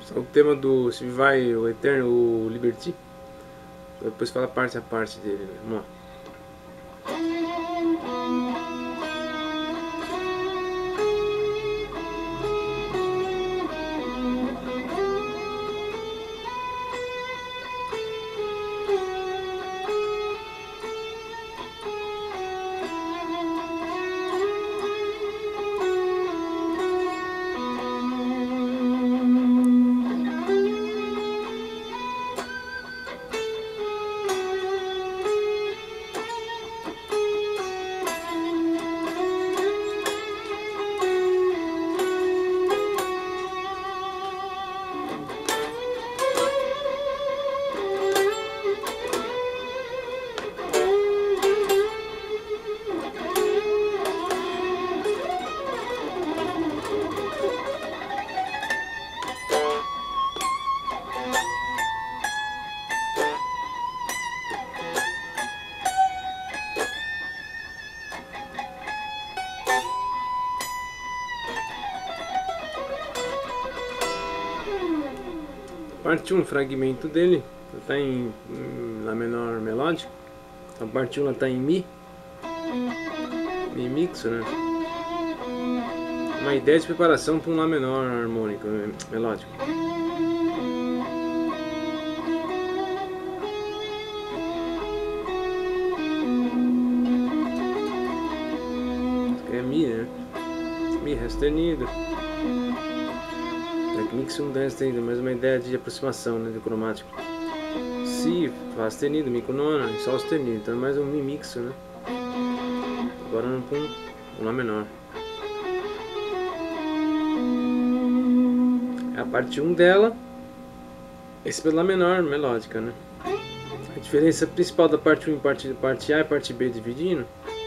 O tema do se vai o Eterno, o Liberty. Depois fala parte a parte dele, né? Vamos lá. Parte 1, fragmento dele, está em Lá menor melódico. A parte 1 está em Mi mixo, né? Uma ideia de preparação para um Lá menor harmônico, melódico. É Mi, né? Mi, Ré sustenido. Mix 1, Ré sustenido, mais uma ideia de aproximação, né, do cromático. Si, Fá sustenido, Mi com nona, Sol sustenido, então é mais um Mi mixo, né? Agora com um Lá menor. É a parte 1 dela, esse pelo Lá menor melódica, né? A diferença principal da parte 1 e parte A e parte B dividindo.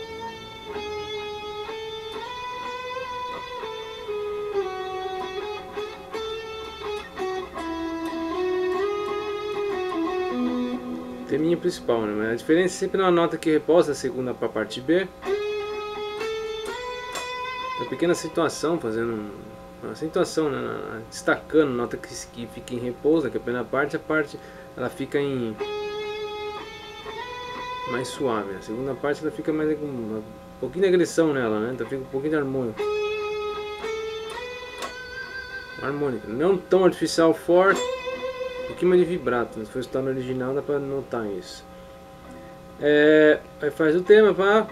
Teminha principal, né? Mas a diferença é sempre na nota que repousa a segunda para a parte B. Uma pequena acentuação, fazendo uma acentuação, né? Destacando a nota que fica em repouso, que é a primeira parte, a parte ela fica em mais suave. A segunda parte ela fica mais com um pouquinho de agressão nela, né? Então fica um pouquinho de harmônico. Harmônica, não tão artificial forte. Um pouquinho mais de vibrato, se for estar no original dá pra notar isso. Aí faz o tema, pá.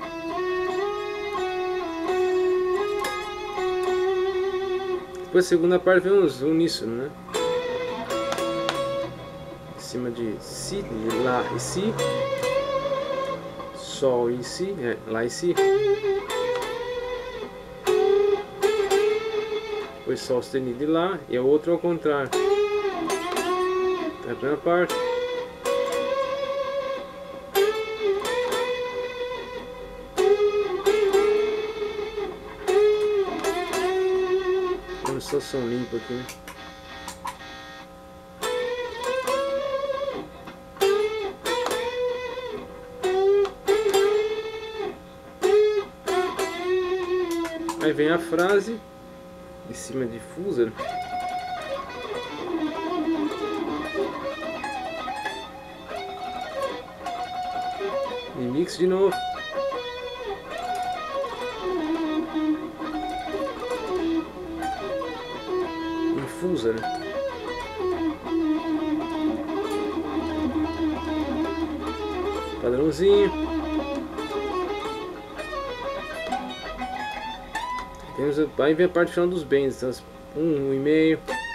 Depois a segunda parte vem uns uníssono, né? Em cima de Si, de Lá e Si. Sol e Si, Lá e Si. Depois Sol sustenido de Lá e o outro ao contrário. A primeira parte. Vamos só som limpo aqui, né? Aí vem a frase em cima difusa, né? E mix de novo. Infusa, né? Padrãozinho. Aí vem a parte final dos bends, então, 1,5.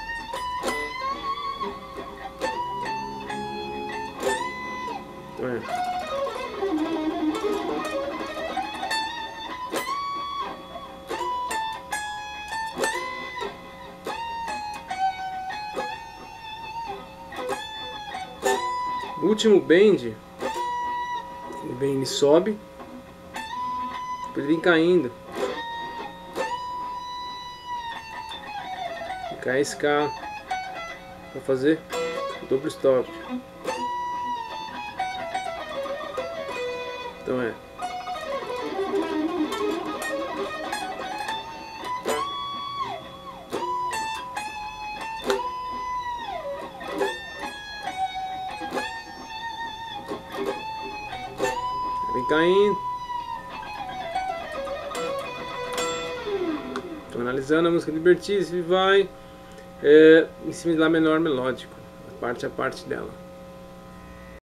O último bend, o bend sobe, depois vem caindo, e cai a escala para fazer o duplo stop. Então caindo. Estou analisando a música Libertice e vai em cima de Lá menor melódico, a parte dela.